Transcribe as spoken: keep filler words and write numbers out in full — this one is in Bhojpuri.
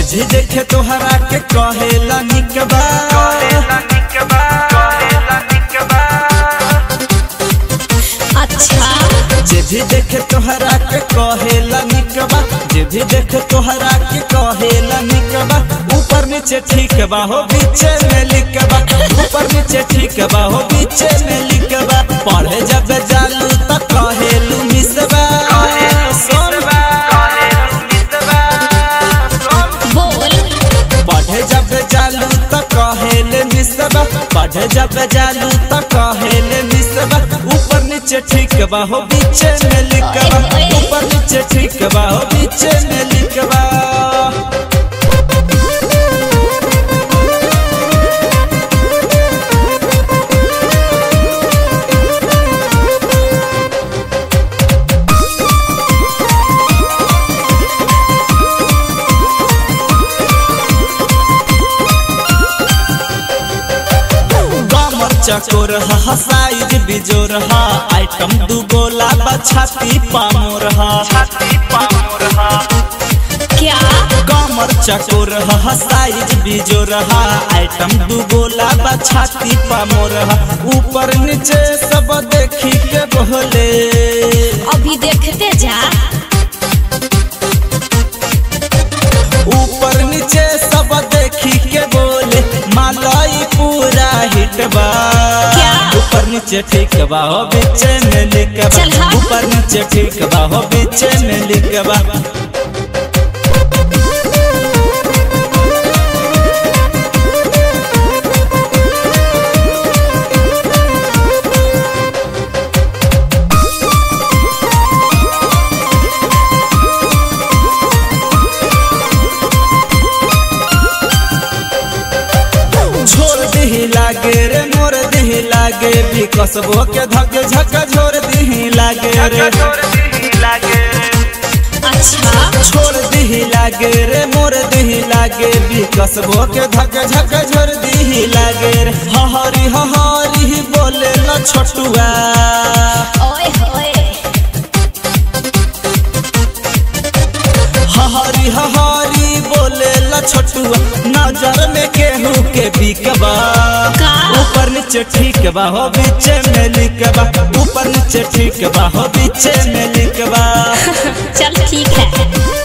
भी देखे तोहरा के कहेला निकबा अच्छा जे भी देखे तोहरा के कहेला निकबा जे भी देखे तोहरा के कहेला निकबा ऊपर नीचे ठीक बा हो बीचे में लिखबा ऊपर नीचे ठीक बा हो बीचे में लिखबा पढ़े जब जालू त कहेलू मिसबा पढ़े जब जालू त कहेले मिसबा पढ़े जब जालू त कहेले मिसबा ऊपर नीचे ठीक बा हो बीचे में लिखबा ऊपर नीचे ठीक बा हो बीचे में लिखबा चकोर हा साइज बिजोर हा आइटम दू गोला बछाती पामोर हा छाती पामोर हा क्या कमर चकोर हा साइज बिजोर हा आइटम दू गोला बछाती पामोर हा ऊपर नीचे सब देखी के बोले अभी देखते जा ऊपर नीचे सब देखी के बोले मालाई पूरा हिटबा ऊपर नीचे ठीक बा हो बीचे में लिखबा ऊपर नीचे ठीक बा हो बीचे में लिखबा लागे रे मोर दिही लागे भी कसबो के धक झक झोर दिही लागे रे अच्छा छोड़ दिही लागे रे मोर दिही लागे भी कसबो के धक झक झोर दिही लागे रे हहरी हहरी बोले ल छोटुआ ओए होए हहरी हहरी बोले ल छोटुआ नजर में केहू के बिकबा ऊपर नीचे ठीक बा हो बीचे में लिखबा ऊपर नीचे ठीक बा हो बीचे में लिखबा चल ठीक है।